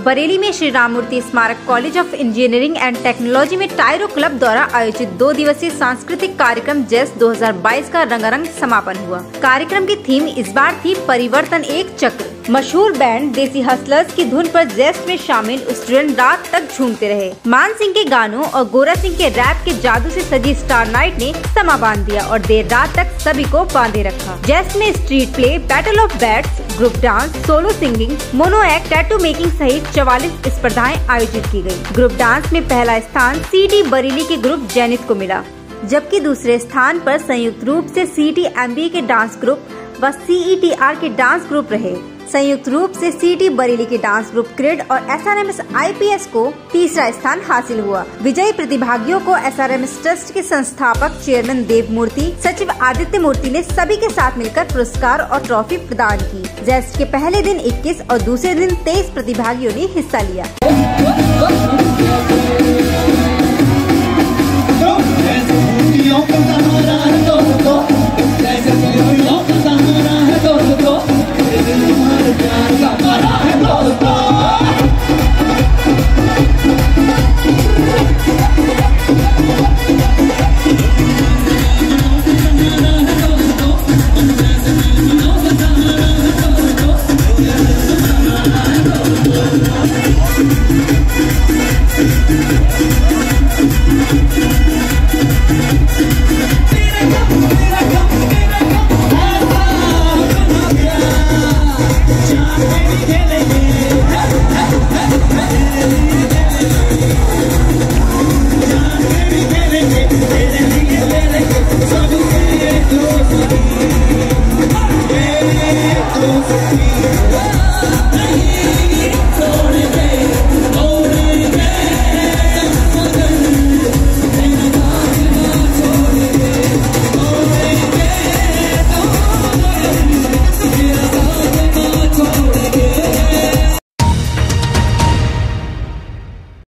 बरेली में Shri Rammurti Smarak college of engineering and technology में tyro club द्वारा आयोजित 2 दिवसीय सांस्कृतिक कार्यक्रम जेस्ट 2022 का रंगारंग समापन हुआ। कार्यक्रम की थीम इस बार थी परिवर्तन एक चक्र। मशहूर बैंड देसी हसलर्स की धुन पर जेस्ट में शामिल स्टूडेंट रात तक झूमते रहे। मान सिंह के गानों और गोरा सिंह के रैप के जादू से सजी स्टार नाइट ने समा बांध दिया और देर रात तक सभी को बांधे रखा। जेस्ट में street play, battle of bats, group dance, solo singing, mono act, tattoo making सहित 44 स्पर्धाएं आयोजित की गयी। ग्रुप डांस में पहला स्थान सीटी बरेली के ग्रुप जेनिथ को मिला, जबकि दूसरे स्थान पर संयुक्त रूप से सीटी MBA के डांस ग्रुप व CETR के डांस ग्रुप रहे। संयुक्त रूप से सीटी बरेली के डांस ग्रुप क्रिड और SRMS IPS को तीसरा स्थान हासिल हुआ। विजयी प्रतिभागियों को SRMS ट्रस्ट के संस्थापक चेयरमैन देव मूर्ति, सचिव आदित्य मूर्ति ने सभी के साथ मिलकर पुरस्कार और ट्रॉफी प्रदान की। जेस्ट के पहले दिन 21 और दूसरे दिन 23 प्रतिभागियों ने हिस्सा लिया। Oh,